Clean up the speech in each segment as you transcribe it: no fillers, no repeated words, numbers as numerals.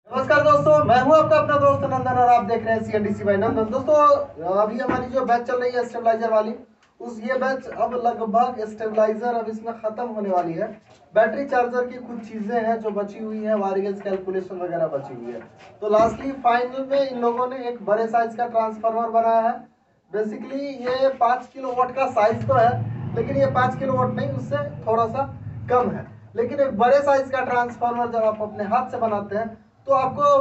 नमस्कार दोस्तों, मैं हूं आपका अपना दोस्त नंदन और आप देख रहे हैं सीएनडीसी बाय नंदन। दोस्तों, अभी हमारी जो बैच चल रही है स्टेबलाइजर वाली, ये बैच अब लगभग स्टेबलाइजर अब इसमें खत्म होने वाली है। बैटरी चार्जर की कुछ चीजें हैं जो बची हुई हैं, वायरेज कैलकुलेशन वगैरह बची हुई है। तो लास्टली फाइनल में इन लोगों ने एक बड़े साइज का ट्रांसफार्मर बनाया है। बेसिकली ये 5 किलोवाट का साइज तो है, लेकिन ये 5 किलोवाट नहीं, उससे थोड़ा सा कम है। लेकिन एक बड़े साइज का ट्रांसफार्मर जब आप अपने हाथ से बनाते हैं तो आपको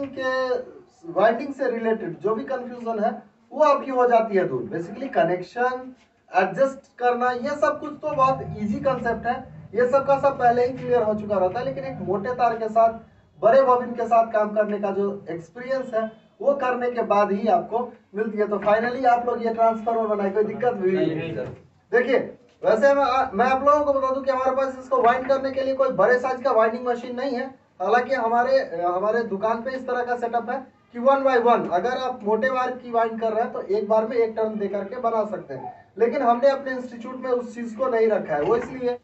वाइंडिंग से रिलेटेड जो भी कंफ्यूजन है वो आपकी हो जाती है दूर। बेसिकली कनेक्शन एडजस्ट करना, ये सब कुछ तो बहुत इजी कंसेप्ट है, ये सब का सब पहले ही क्लियर हो चुका रहता है। लेकिन एक मोटे तार के साथ बड़े बॉबिन के साथ काम करने का जो एक्सपीरियंस है वो करने के बाद ही आपको मिलती है। तो फाइनली आप लोग ये ट्रांसफार्मर बनाए, कोई दिक्कत हुई नहीं। देखिए, वैसे मैं आप लोगों को बता दूं कि हमारे पास इसको वाइंड करने के लिए कोई बड़े साइज का वाइंडिंग मशीन नहीं है। हालांकि हमारे हमारे दुकान पे इस तरह का सेटअप है कि 1 बाय 1 अगर आप मोटे वायर की वाइंड कर रहे हैं तो एक बार में एक टर्न दे करके बना सकते हैं। लेकिन हमने अपने इंस्टीट्यूट में उस चीज को नहीं रखा है। वो इसलिए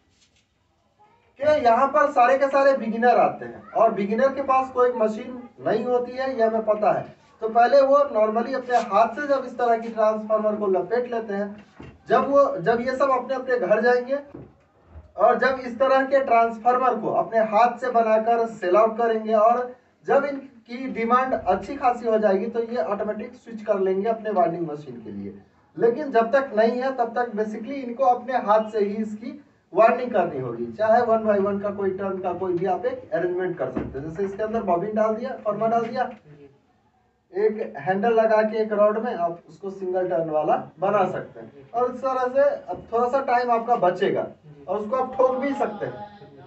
कि यहाँ पर सारे के सारे बिगिनर आते हैं और बिगिनर के पास कोई मशीन नहीं होती है, यह हमें पता है। तो पहले वो नॉर्मली अपने हाथ से जब इस तरह की ट्रांसफार्मर को लपेट लेते हैं, जब ये सब अपने अपने घर जाएंगे और जब इस तरह के ट्रांसफार्मर को अपने हाथ से बनाकर सेल आउट करेंगे और जब इनकी डिमांड अच्छी खासी हो जाएगी तो ये ऑटोमेटिक स्विच कर लेंगे अपने वाइंडिंग मशीन के लिए। लेकिन जब तक नहीं है तब तक बेसिकली इनको अपने हाथ से ही इसकी वाइंडिंग करनी होगी। चाहे 1 बाय 1 का कोई टर्न का कोई भी आप एक अरेंजमेंट कर सकते हैं। जैसे इसके अंदर बॉबिन डाल दिया, फर्मा डाल दिया, एक हैंडल लगा के एक रॉड में आप उसको सिंगल टर्न वाला बना सकते हैं। और इस तरह से अब थोड़ा सा टाइम आपका बचेगा और उसको आप ठोक भी सकते हैं,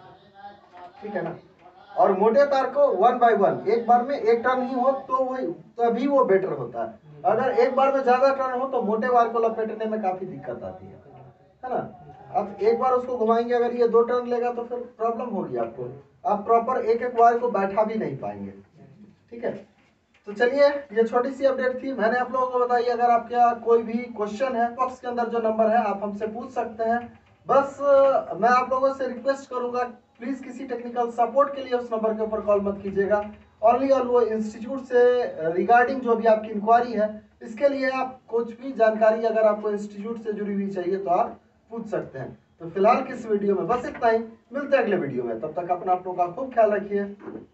ठीक है ना। और मोटे तार को 1 बाय 1 एक बार में एक टर्न ही हो तो वो तभी वो बेटर होता है। अगर एक बार में ज्यादा टर्न हो तो मोटे वायर को लपेटने में काफी दिक्कत आती है ना। अब एक बार उसको घुमाएंगे, अगर ये 2 टर्न लेगा तो फिर प्रॉब्लम होगी आपको, आप प्रॉपर एक एक वायर को बैठा भी नहीं पाएंगे, ठीक है। तो चलिए, ये छोटी सी अपडेट थी, मैंने आप लोगों को बताई। अगर आपका कोई भी क्वेश्चन है, बॉक्स के अंदर जो नंबर है आप हमसे पूछ सकते हैं। बस मैं आप लोगों से रिक्वेस्ट करूंगा, प्लीज किसी टेक्निकल सपोर्ट के लिए उस नंबर के ऊपर कॉल मत कीजिएगा। ओनली और वो इंस्टीट्यूट से रिगार्डिंग जो भी आपकी इंक्वायरी है, इसके लिए आप कुछ भी जानकारी अगर आपको इंस्टीट्यूट से जुड़ी हुई चाहिए तो आप पूछ सकते हैं। तो फिलहाल किस वीडियो में बस इतना ही, मिलते हैं अगले वीडियो में। तब तक अपना आप लोगों का खूब ख्याल रखिए।